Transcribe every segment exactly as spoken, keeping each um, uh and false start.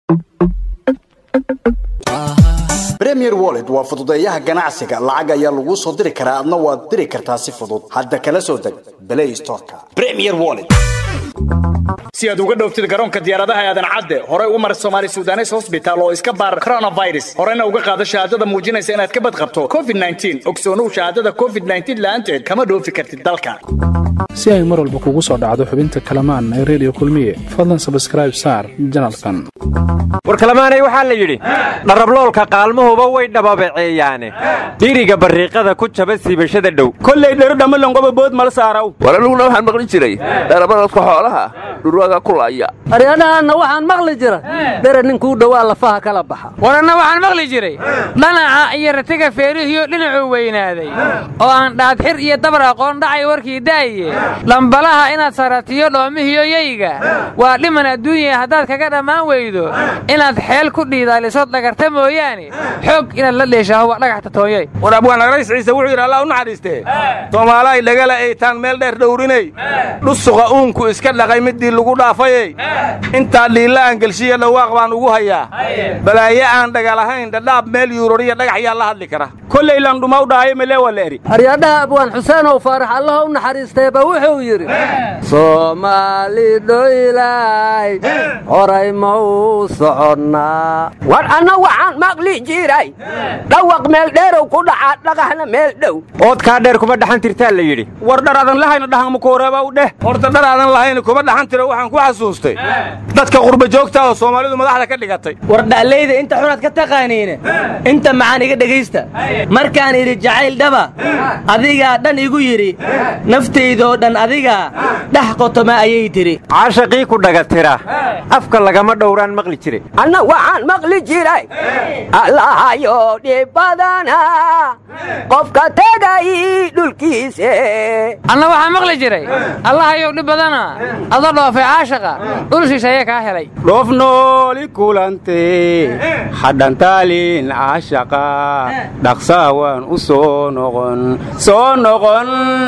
Premier Wallet waa fududeeyaha ganacsiga lacag ayaa lagu soo diri karaa adna waad diri kartaa si fudud hadda kala soo deg Play Store-ka Premier Wallet si aad uga dhooftid garoonka diyaaradaha aadan cadde hore u mar Somali Sudanese Hospital oo iska baar coronavirus horena uga qaado shahaadada muujinaysa inaad ka bad qabto COVID nineteen ogsoonow shahaadada COVID nineteen la'aanteed kama dhoofi kartid dalka si ay mar walba kugu soo dhacdo xubinta kalamaan ee radio kulmiye fadlan subscribe saar janalkan war kalamaanay waxa la yiri dharabloolka qaalmahuba way dhababaceeyaane diriga bariiqada ku jaba siibashada dhow kullay dhar dhamalongoba bood mal saaraw waraluguna waxaan maqli jiray dharabloolka xoolaha dhurwaga kulaya ariyadaana waxaan maqli jiray dherer ninkuu dhawaa lafaha kala baxa warana waxaan maqli jiray dhanaca iyo ratiga feerihiyo dhinacu weynaaday oo aan dhaadxir iyo dabar aqoon dhacay warkii daaye lambalaha inaad saratiyo dhoomihiyo yeyga waa dhiman adduunya haddaad kaga dhammaan weydo inaad xeel ku dhiidaaliso dhagarta mooyaane xoog inaad la dheeshaa waa dhagaxta tooyay war abwaan rays ciise wuxuu yiri Allah u naxariistee Soomaaliya dhagala ay taan meel dheer dhowrinay dhusuqa uunku iska dhaqay midii lagu dhaafay inta dhiilaan galshiya dhawaaq baan ugu hayaa balaaye aan dhagalahayn dhadhaab meel yuuroriya dhagax yaa la hadli kara kullay lan dhumaw dhaayo meel waleeri ariyadaha abwaan Xuseen oo Faarax Allah u naxariistee ba wuxuu yiri Soomaali dhoylay horay ma u soconnaa war ana waxaan maqli jiray dhawaq meel dheer oo ku dhaca dhagaxna meel dhow ood ka dheer kuma dhaxan tirtaa la yiri war dharadan lahayna dhaxan ma kooreeba u dheh horta dharadan lahayna kuma dhaxan tiro waxaan ku xasuustay dadka qurba joogta oo Soomaalidu madaxda ka dhigatay war dhacleeyda inta xunaad ka taqaaniina inta macaan iga dhageysta markaan iri jacayl dhaba adiga dhan igu yiri naftaydo dhan adiga dhax qotoma ayay tiri caashaqii ku dhagatira afka lagama dhowraan maqli jiray ana waxaan maqli jiray allahayo dhibadana qofka tagay dhulkiisa ana waxaan maqli jiray allahayo dhibadana adoo dhoofay caashaqa dhul shisheeye ka helay dhoof nooli kulante hadantaalin caashaqa dhaqsaawan u soo noqon soo noqon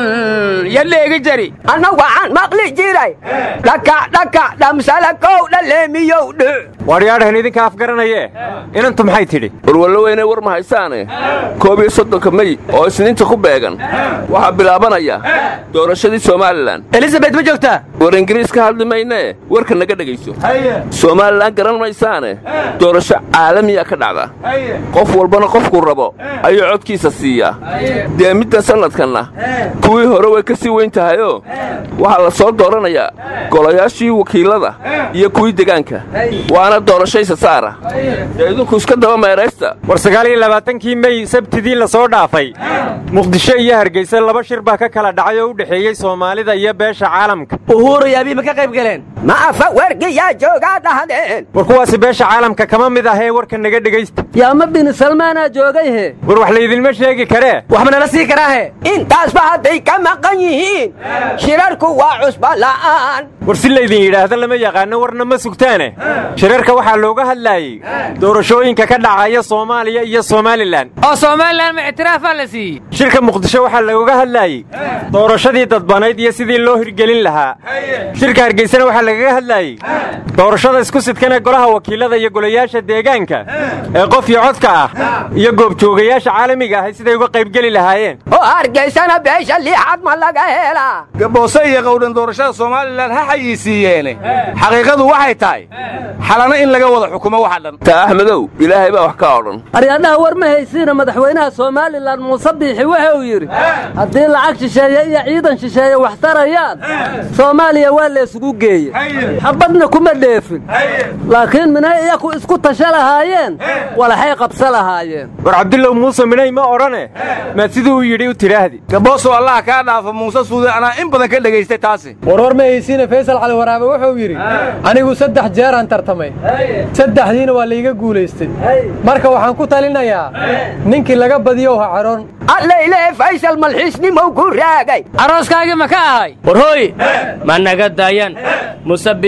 yaleega jari ana waxaan maqli jiray dhaka dhaka dhamsala kow dhaleemiyow dhu waryaadhan idinka afgaranaye inantu maxay tidhi warwallo weynay war ma haysaane koob iyo soddonka May oo isniinta ku beegan waxa bilaabanaya doorashadii Soomaaliland Elizabeth ma joogtaa war Ingiriiska hadli maynee warka naga dhageyso Soomaaliland garan maysaane doorasho caalami ah ka dhacda qof walbana qofku rabo ayuu codkiisa siiya deemida sanadkanna kuwii hore way ka sii weyn tahayo waxa la soo dooranayaa golayaashii wakiilada iyo kuwii deegaanka waana doorashaysa saara idinku iska daba meeraysta war sagaal iyo labaatankii May sabtidii la soo dhaafay Muqdisho iyo Hargeysa laba shir baa ka kala dhacay oo u dhaxeeyay Soomaalida iyo beesha caalamka uhuru yaabi ma ka qayb galeen ma afa wargiya jooga dhahdeen war kuwaasi beesha caalamka kama mid ah ee warka naga dhageysta yaa ma bin Salmaana joogay he war wax la idin ma sheegi kare wax ma nala sii karaa he intaas ba haday ka maqan yihiin shirarku waa cusba la'aan war si la idin yiraahdo lama yaqaan warna ma sugtaane shirarka waxa looga hadlayay doorashooyinka ka dhacaya Soomaaliya iyo Somaliland oo Somaliland ma itiraaf la siiyay shirka Muqdisho waxa looga hadlayay doorashadii dadbanayd iyo sidii loo hirgelin lahaa shirka Hargeysa waxa laga hadlayay doorashada isku sidkana golaha wakiilada iyo golayaasha deegaanka ee qof iyo codka ah iyo goob joogayaasha caalamiga ah sidii uga qayb gali lahaayeen oo Hargeysana beesha liixad ma laga helaa gaboose iyo qowdan doorashada Soomaaliland ha xayisiiyeen xaqiiqadu waxay tahay xalana in laga wada xukumo waxa dhan ta Ahmedow ilaahay baa wax ka oran ariyadaha war ma haysiina madaxweynaha Soomaaliland Muuse Biixi waxa uu yiri hadii lacag shisheeye iyo ciidan shisheeye wax tarayaan Soomaaliya waa la isugu geeyay xabadna kuma dheefin laakiin minay iyagu isku tashalahaayeen wala hay qabsalahaayeen war Cabdullaah Muuse minay ma orane ma sidoo yiri u tiraahdi gabooso Allah ka dhaafo Muuse Suudi ana in badan ka dhageystay taasi war war ma haysiina Faysal Cali Waraabe wuxuu yiri anigu saddex jeer aan tartamay saddexdiina waa la iga guuleystay marka waxaan ku talinayaa ninkii laga badiyo ha caroon alleyle Faysal malxiisni ma ku raagay arooskaagi ma ka ahay war hooy ma naga daayaan Muuse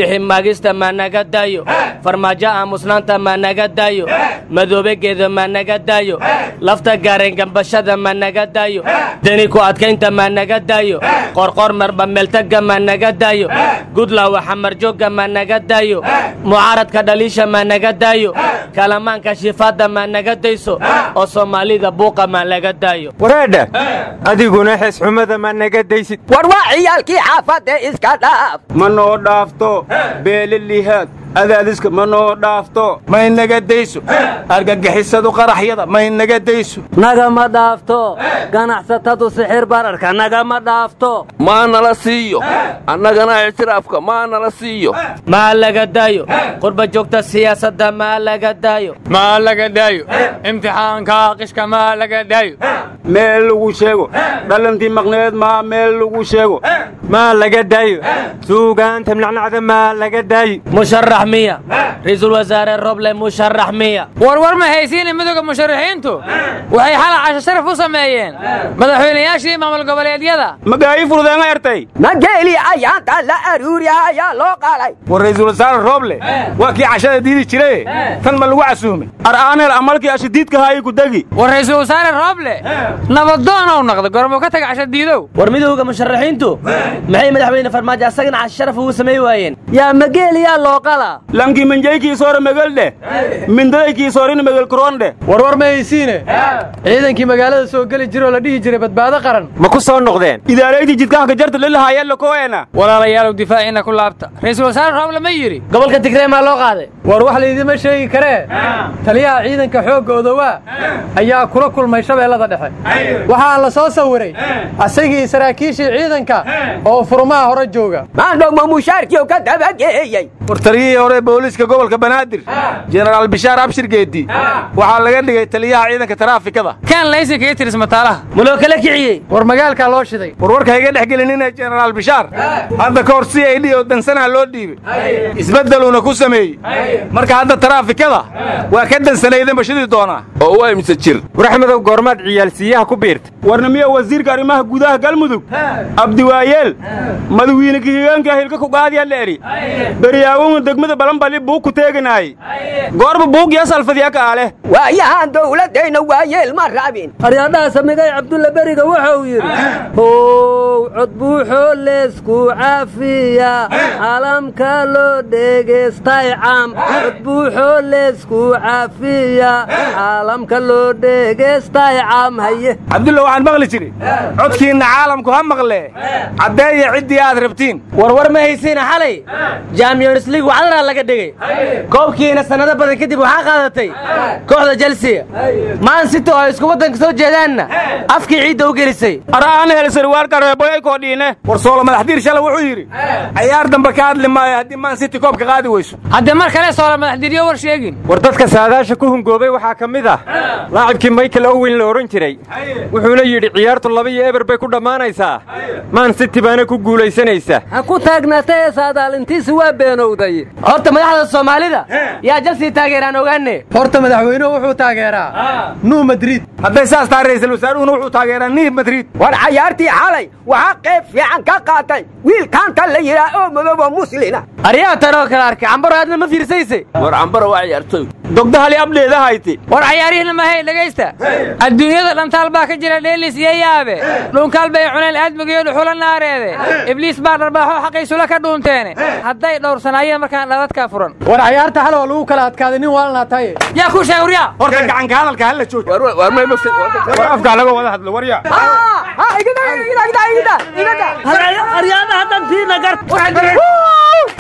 biixi maagista ma naga daayo farmaajo aamusnaanta ma naga daayo madoobegeeda ma naga daayo lafta gaareen gambashada ma naga daayo deni ku adkaynta ma naga daayo qorqor marba meeltaga ma naga daayo gudlaawa xamarjoogga ma naga daayo mucaaradka dhaliisha ma naga daayo kalamaanka shifaadda ma naga dayso oo soomaalida buuqa ma laga daayo wareedha adiguna xeesxumada ma naga daysid war waa ciyaalkii xaafadda iska dhaaf ma noo dhaafto beelilihaad adaadiska ma noo dhaafto may naga dayso argagixisadu qaraxyada may naga dayso nagama dhaafto ganacsatadu sixir bararka nagama dhaafto maa nala siiyo annagana ictiraafka maa nala siiyo maa laga daayo qurba joogta siyaasadda maa laga daayo maa laga daayo imtixaanka qishka maa laga daayo meel lagu sheego dhalantii maqneed maa meel lagu sheego maa laga daayo suugaanta mnacnacda maa laga daayo musharax miya ra'iisul wasaare roble musharax miya warwar ma haysiin midowga musharaxiintu waxay xalay casho sharaf u sameeyeen madaxweynayaashii maamul goboleedyada magaayi furdeenga ertay mageeli ayaanta la aruuriya ayaa loo qalay war ra'iisul wasaare roble waa kii cashada diidi jiray tan ma lagu casuumay ar'aanel amalkii ashadiidka haay ku dagi war ra'iisul wasaare roble nabadoon oo noqdo gormo ka taga casho diidow war midowga musharaxiintu maxay madaxweyne farmaajo asagana casho sharaf ugu sameey waayeen yaa mageeliyaa loo qala lanki manjayki soore magalde mindadayki soorina magal koronde warwar ma haysiine ciidankii magaalada soo geli jiro la dhihi jiray badbaado qaran ma ku soo noqdeen idaareydii jidkaha ka jarta lalahaayeen la kooena walaalayaal difaaciina ku laabta ra'iisul wasaare roble ma yiri gobolka Tigray ma loo qaaday war wax la idima sheegi karee taliyaha ciidanka xoogga odawaa ayaa kula kulmay shabeellada dhexe waxaa la soo sawiray asagii saraakiishii ciidanka oo furmaha hore jooga maandhow ma mushaarkii ka dabageeyay war taliyihii hore booliiska gobolka banaadir jenaraal bishaar abshir geedi waxaa laga dhigay taliyaha ciidanka taraafikada kan laysi kaga tiris mataalaha muloo kala kiciyey war magaalka loo shiday war warka iga dhex gelinina jenaraal bishaar hadda ka hor si ay dhiyo dansanaha loo dhiibay isbeddeluna ku sameeyey marka hadda taraafikada waa ka dansanaydan bashadii doonaa oo waa imse jir waraxmadow goormaad ciyaalsiiyaha ku biirta warnimiya wasiirka arrimaha gudaha galmudug abdiwaayeel madawiine kihigaanka hilka ku qaadiya leeri beriyaawun degmada balanbali buu ku teeganaayey goorba buugya salfadiya ka ale waayahaan dowladayna waayeel ma rabin aryaadhaha samigay cabdulla beriga wuxuu yidhi how cod buuxoo leesku caafiya caalamka loo dheegaystay caam cod buuxoo leesku caafiya caalamka loo dheegaystay caam haye cabdulla waxaan maqli jiri codkiinna caalamku ha maqlee caddeeya ciddii aad rabtiin warwar ma haysiina xalay Champions League waxaa laga dhigay koobkiina sanado badan kadib waxa qaadatay kooxda Chelsea Man City oo isku wadanka soo jeedaanna afkii ciidda u gelisay araan hel sarwaal ka reebo ay koodhiine war soo madaxdiir shalay wuxuu yiri ciyaar dambe ka hadli maayo hadii Man City koobka qaadi weyso hadda mar kale soo madaxdiiriyo war sheegin war dadka saadaasha ku hungoobay waxaa kamid ah laacibkii Michael Owen la oran jiray wuxuuna yiri ciyaartu laba iyo eber bay ku dhamaanaysaa Man City baana ku guuleysanaysa ha ku taagnaatay saadaalintiisi waa beenowday horta madaxda Soomaalida yaa Chelsea taageeraan ogaane horta madaxweynuhu wuxuu taageeraa New Madrid hadday saas tahay ra'iisul wasaaruhu wuxuu taageeraa New Madrid war ciyaartii xalay waxa qayb fiican ka qaatay wiil kaanta la yiraahdo oo madooba muslina ariyaa taro kala arkay ambaro aadna ma fiirsaysay war ambaro waa ciyaartoy dogda hali abdeeda hayti war ciyaarihina ma hay dhageysta adduunyada dhantaal baa ka jira dheelis iyo yaabe dhunkaal bay cuneen aadmigiyo dhuxula naareede ibliis baa dharbaaxo xaqiisula ka dhuunteen hadday dhowrsanaayeen markaan dhaladka furan war ciyaarta xal oo lagu kala adkaaday nin waalna tahay yaa ku sheeg wariya horta gacan ka hadalka hal la joogo war war ma ma war afka laga wada hadlo wariya ha igada igada igada igada aryaada haddan tiina gar